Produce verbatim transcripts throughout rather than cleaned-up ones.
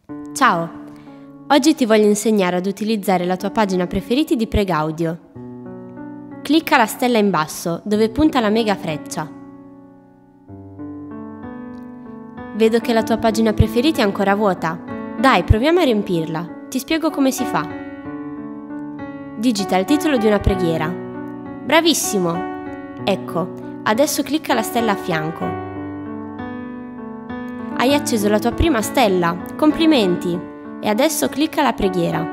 Ciao! Oggi ti voglio insegnare ad utilizzare la tua pagina preferiti di Pregaudio. Clicca la stella in basso, dove punta la mega freccia. Vedo che la tua pagina preferiti è ancora vuota. Dai, proviamo a riempirla. Ti spiego come si fa. Digita il titolo di una preghiera. Bravissimo! Ecco, adesso clicca la stella a fianco. Hai acceso la tua prima stella. Complimenti! E adesso clicca la preghiera.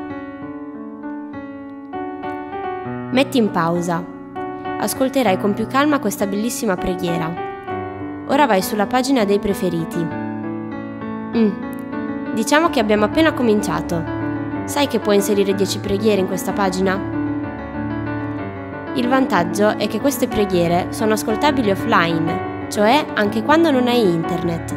Metti in pausa. Ascolterai con più calma questa bellissima preghiera. Ora vai sulla pagina dei preferiti. Mm. Diciamo che abbiamo appena cominciato. Sai che puoi inserire dieci preghiere in questa pagina? Il vantaggio è che queste preghiere sono ascoltabili offline, cioè anche quando non hai internet.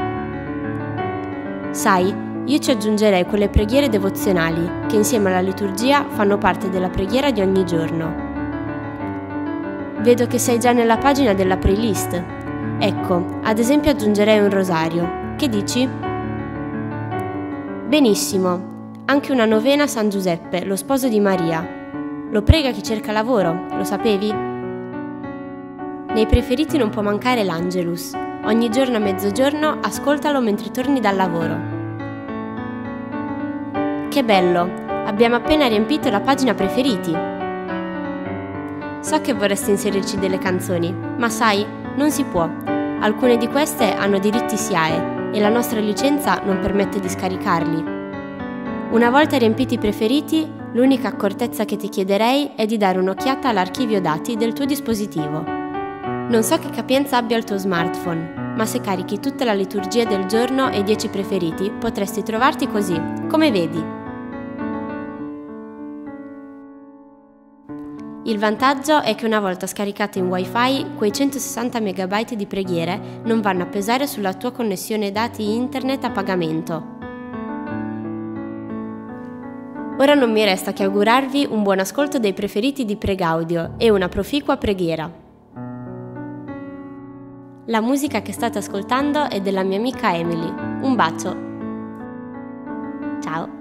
Sai, io ci aggiungerei quelle preghiere devozionali che insieme alla liturgia fanno parte della preghiera di ogni giorno. Vedo che sei già nella pagina della playlist. Ecco, ad esempio aggiungerei un rosario. Che dici? Benissimo, anche una novena a San Giuseppe, lo sposo di Maria. Lo prega chi cerca lavoro, lo sapevi? Nei preferiti non può mancare l'Angelus. Ogni giorno a mezzogiorno ascoltalo mentre torni dal lavoro. Che bello! Abbiamo appena riempito la pagina preferiti. So che vorresti inserirci delle canzoni, ma sai, non si può. Alcune di queste hanno diritti S I A E e la nostra licenza non permette di scaricarli. Una volta riempiti i preferiti, l'unica accortezza che ti chiederei è di dare un'occhiata all'archivio dati del tuo dispositivo. Non so che capienza abbia il tuo smartphone, ma se carichi tutta la liturgia del giorno e dieci preferiti, potresti trovarti così, come vedi. Il vantaggio è che una volta scaricate in Wi-Fi, quei centosessanta megabyte di preghiere non vanno a pesare sulla tua connessione dati internet a pagamento. Ora non mi resta che augurarvi un buon ascolto dei preferiti di Pregaudio e una proficua preghiera. La musica che state ascoltando è della mia amica Emily. Un bacio! Ciao!